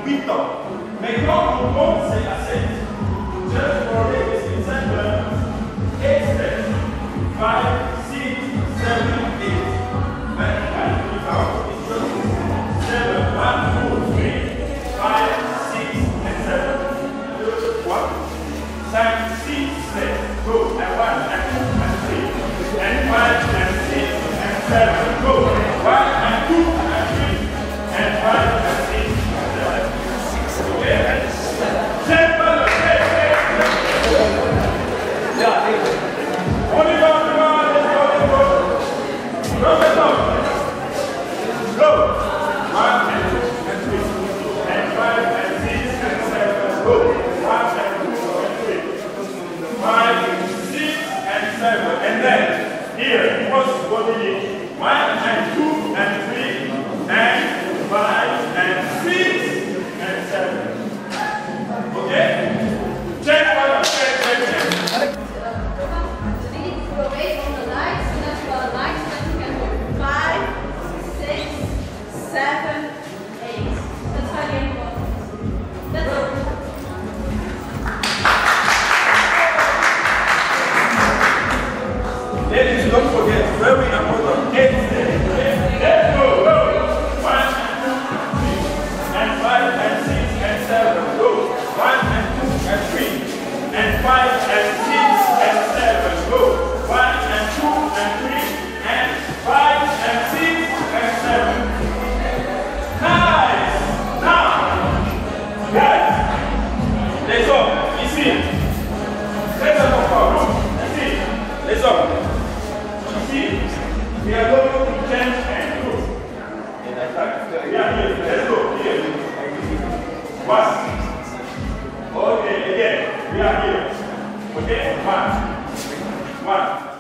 8 ans. Maintenant, on compte, c'est à 7. Just for this example, 8 steps. 5, 6, 7, 8. And we count. It's just 7, 1, 2, 3, 5, 6, and 7. 2, 1, 5, 6, 7. Go. And 1, and 2, and 3. And 5, and 6, and 7. Go. 1, and 2, and 3. And 5, and 6, and 7. Okay? Simple. Okay. Yeah. On y va, let's go. Go, maintenant. Go. 1, and 2, and 3. And 5, and 6, and 7. Go. 1, and 2, and 3. 5, 6, and 7. And then, here, first body. 1, and 2, and 3. And 5, and 6, and 7. Okay? Check one, check. Go based on the lights, so that's the lights that you can do 5, 6, 7, 8. That's very important. That's all. Ladies, don't forget, very important. 8 steps. Let's go. Go. 1, and 2, and 3. And 5, and 6, and 7. Go. 1, and 2, and 3. And 5, and 6, and 7. Go. 1, and 2, and 3. And 5, and 6, and 7. Nice. Now, guys, let's go. Ici. Très important. Ici. Let's go. Ici. We are going to change and go. We are here. Let's go. Here. 1. Okay, again. We are here. Okay? 1. 1.